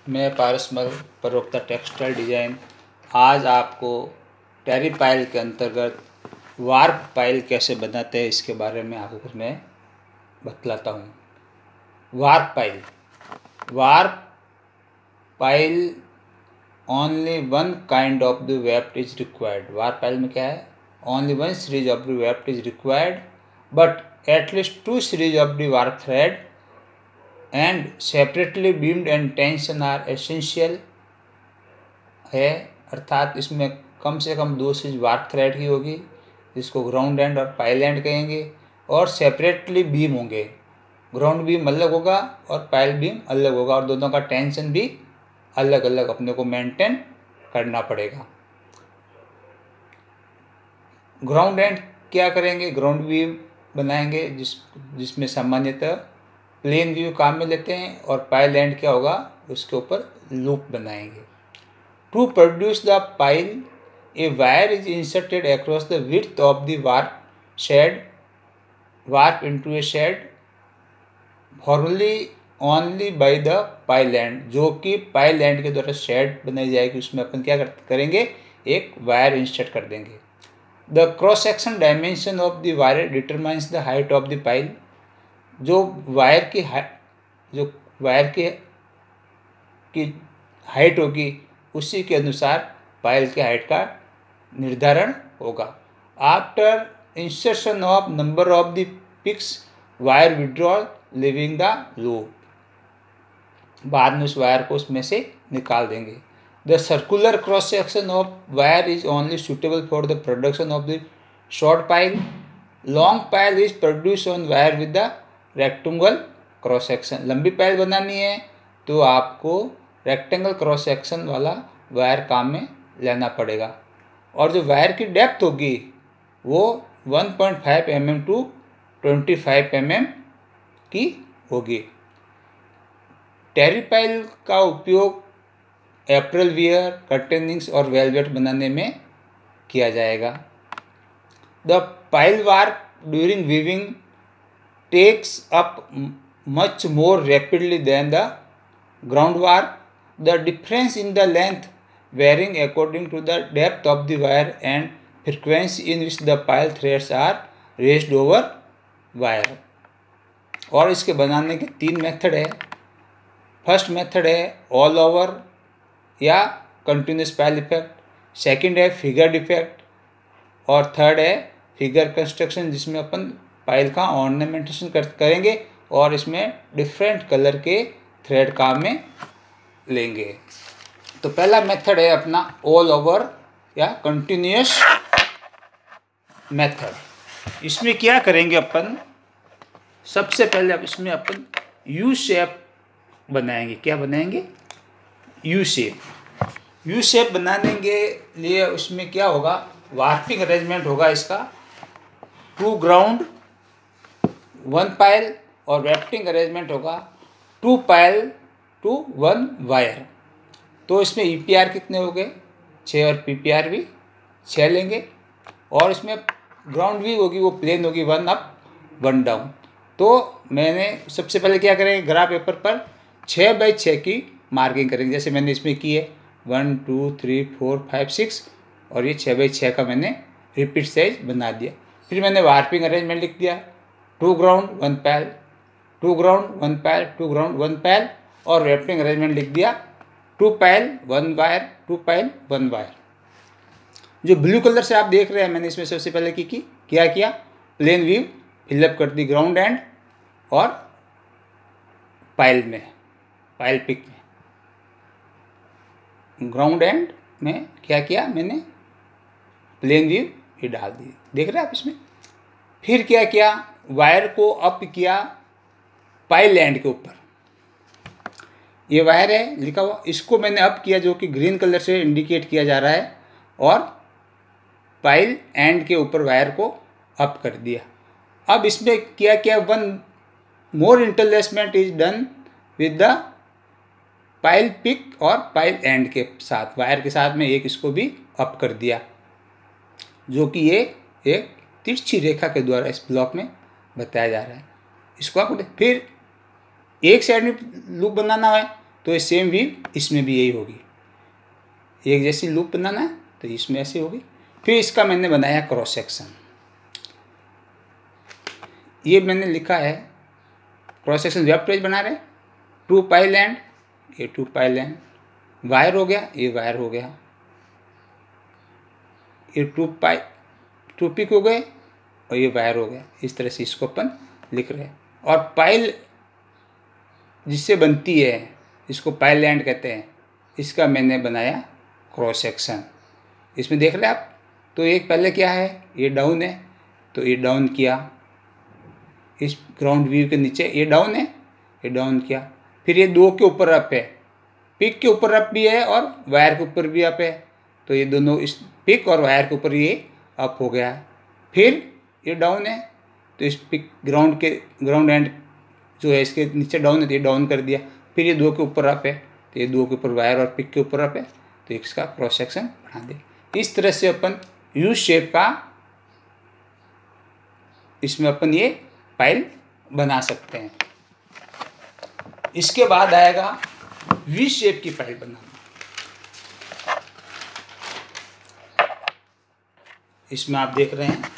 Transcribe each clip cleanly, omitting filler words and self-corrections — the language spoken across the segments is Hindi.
मैं पारसमल प्रवक्ता टेक्सटाइल डिज़ाइन आज आपको टेरी पाइल के अंतर्गत वार्प पाइल कैसे बनाते हैं इसके बारे में आपको कुछ मैं बतलाता हूँ। Warp pile only one kind of the weft is required. Warp pile में क्या है, only one series of the weft is required but at least two series of the warp thread and separately beamed and tension are essential है। अर्थात इसमें कम से कम दो सीरीज वार्प थ्रेड की होगी, जिसको ग्राउंड एंड और पाइल एंड कहेंगे, और सेपरेटली बीम होंगे। ग्राउंड बीम अलग होगा और पाइल बीम अलग होगा, और दोनों का टेंशन भी अलग अलग अपने को मेंटेन करना पड़ेगा। ग्राउंड एंड क्या करेंगे, ग्राउंड बीम बनाएंगे जिसमें सामान्यतः प्लेन व्यू काम में लेते हैं, और पाइल एंड क्या होगा, उसके ऊपर लूप बनाएंगे। To produce the pile a wire is inserted across the width of the warp into a shed formally only by the pile end, जो कि पाइल एंड के द्वारा शेड बनाई जाएगी। उसमें अपन क्या करेंगे, एक वायर इंसर्ट कर देंगे। The cross section dimension of the wire determines the height of the pile. जो वायर की हाइट होगी उसी के अनुसार पाइल की हाइट का निर्धारण होगा। After insertion of number of the picks wire withdrawal leaving the loop, बाद में उस वायर को उसमें से निकाल देंगे। The circular cross section of wire is only suitable for the production of the short pile. Long pile is produce on wire with the rectangle cross section. लंबी पाइल बनानी है तो आपको रेक्टेंगल क्रॉस सेक्शन वाला वायर काम में लेना पड़ेगा, और जो वायर की डेप्थ होगी वो 1.5 mm टू 25 mm की होगी। टेरी पाइल का उपयोग एप्रल वियर, कर्टेनिंग्स और वेलवेट बनाने में किया जाएगा। The pile warp during weaving takes up much more rapidly than the ground warp, the difference in the length varying according to the depth of the wire and frequency in which the pile threads are raised over wire। और इसके बनाने के 3 मेथड है। फर्स्ट मेथड है ऑल ओवर या कंटिन्यूस पाइल इफेक्ट, सेकंड है फिगर इफेक्ट, और थर्ड है फिगर कंस्ट्रक्शन, जिसमें अपन पाइल का ऑर्नामेंटेशन करेंगे और इसमें डिफरेंट कलर के थ्रेड काम में लेंगे। तो पहला मेथड है अपना ऑल ओवर या कंटिन्यूस मेथड। इसमें क्या करेंगे अपन, सबसे पहले इसमें अपन यू शेप बनाएंगे। क्या बनाएंगे, यू शेप। यू शेप बनाने के लिए उसमें क्या होगा, वार्पिंग अरेंजमेंट होगा इसका 2 ग्राउंड 1 पाइल, और वेफ्टिंग अरेंजमेंट होगा 2 पाइल टू 1 वायर। तो इसमें ईपीआर कितने हो गए, 6, और पीपीआर भी 6 लेंगे, और इसमें ग्राउंड भी होगी, वो प्लेन होगी 1 अप 1 डाउन। तो मैंने सबसे पहले क्या करेंगे, ग्राफ पेपर पर 6x6 की मार्किंग करेंगे, जैसे मैंने इसमें की है 1 2 3 4 5 6, और ये 6x6 का मैंने रिपीट साइज बना दिया। फिर मैंने वार्पिंग अरेंजमेंट लिख दिया 2 ground 1 pile, 2 ground 1 pile, 2 ground 1 pile, और वेफ्टिंग अरेंजमेंट लिख दिया 2 पाइल 1 वायर, 2 पाइल 1 वायर। जो ब्लू कलर से आप देख रहे हैं, मैंने इसमें सबसे पहले क्या किया, प्लेन व्यू फिलअप कर दी ग्राउंड एंड और पाइल पिक में। ग्राउंड एंड में क्या किया मैंने, प्लेन व्यू ये डाल दी, देख रहे हैं आप इसमें। फिर क्या किया, वायर को अप किया पाइल एंड के ऊपर। ये वायर है लिखा हुआ, इसको मैंने अप किया, जो कि ग्रीन कलर से इंडिकेट किया जा रहा है, और पाइल एंड के ऊपर वायर को अप कर दिया। अब इसमें क्या 1 more interlacement is done with the pile pick और पाइल एंड के साथ, वायर के साथ में एक इसको भी अप कर दिया, जो कि ये एक तिरछी रेखा के द्वारा इस ब्लॉक में बताया जा रहा है। इसको आप फिर एक साइड में लूप बनाना है तो ये सेम वीव इसमें भी यही होगी, एक जैसी लूप बनाना है तो इसमें ऐसी होगी। फिर इसका मैंने बनाया क्रॉस सेक्शन, ये मैंने लिखा है क्रॉस सेक्शन वेब पेज बना रहे, 2 पाई लैंड, ये 2 पाई लैंड, वायर हो गया, ये वायर हो गया, ये 2 पिक हो गए और ये वायर हो गया। इस तरह से इसको अपन लिख रहे हैं। और पाइल जिससे बनती है इसको पाइल लैंड कहते हैं, इसका मैंने बनाया क्रॉस सेक्शन। इसमें देख रहे हैं आप, तो एक पहले क्या है, ये डाउन है तो ये डाउन किया, इस ग्राउंड व्यू के नीचे ये डाउन है, ये डाउन किया। फिर ये 2 के ऊपर अप है, पिक के ऊपर अप भी है और वायर के ऊपर भी अप है, तो ये दोनों इस पिक और वायर के ऊपर ये अप हो गया। फिर ये डाउन है तो इस पिक ग्राउंड एंड जो है इसके नीचे डाउन है तो ये डाउन कर दिया। फिर ये 2 के ऊपर अप है तो ये 2 के ऊपर वायर और पिक के ऊपर अप है, तो इसका क्रॉस सेक्शन बना दे। इस तरह से अपन यू शेप का इसमें अपन ये पाइल बना सकते हैं। इसके बाद आएगा वी शेप की पाइल बनाना। इसमें आप देख रहे हैं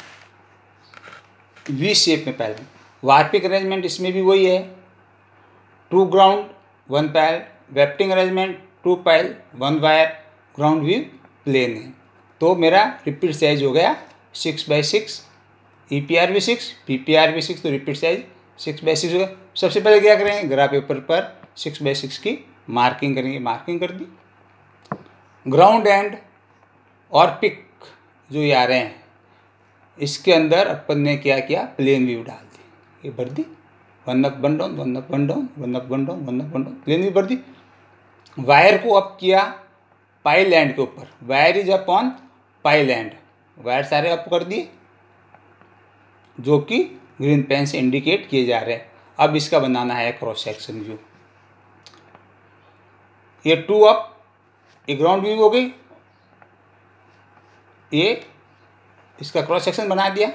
वी शेप में पाइल, वार्पिक अरेंजमेंट इसमें भी वही है, 2 ground 1 pile, wefting arrangement 2 pile 1 wire, ground view plain है। तो मेरा रिपीट साइज हो गया 6x6, EPR भी 6, PPR भी 6, तो रिपीट साइज 6x6 होगा। सबसे पहले क्या करेंगे, ग्राफ पेपर पर 6x6 की मार्किंग करेंगे, मार्किंग कर दी। ग्राउंड एंड और पिक जो ये आ रहे हैं इसके अंदर अपन ने क्या किया, प्लेन व्यू डाल दी, ये भर दी, 1 up 1 down 1 up 1 down 1 up 1 down 1 up 1 down, plain view भर दी। वायर को अप किया पाई लैंड के ऊपर, wire is up on pile end, wire सारे अप कर दिए जो कि ग्रीन पेन से इंडिकेट किए जा रहे हैं। अब इसका बनाना है क्रॉस सेक्शन व्यू। ये 2 अप, ये ग्राउंड व्यू हो गई, ये इसका क्रॉस सेक्शन बना दिया,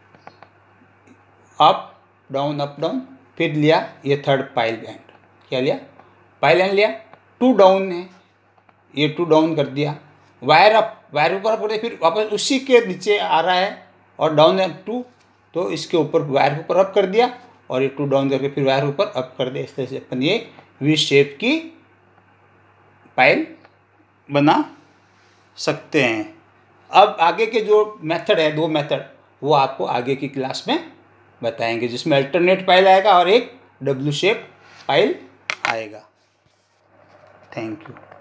अप डाउन, फिर लिया ये 3rd पाइल लैंड, क्या लिया, पाइल लैंड लिया। 2 डाउन है, ये 2 डाउन कर दिया, वायर अप, वायर ऊपर अप कर दिया, फिर वापस उसी के नीचे आ रहा है और डाउन है 2, तो इसके ऊपर वायर के ऊपर अप कर दिया और ये 2 डाउन करके फिर वायर ऊपर अप कर दिया। इस तरह से अपन ये वी शेप की पाइल बना सकते हैं। अब आगे के जो मेथड है, 2 मेथड, वो आपको आगे की क्लास में बताएंगे, जिसमें अल्टरनेट पाइल आएगा और एक W शेप पाइल आएगा। Thank you.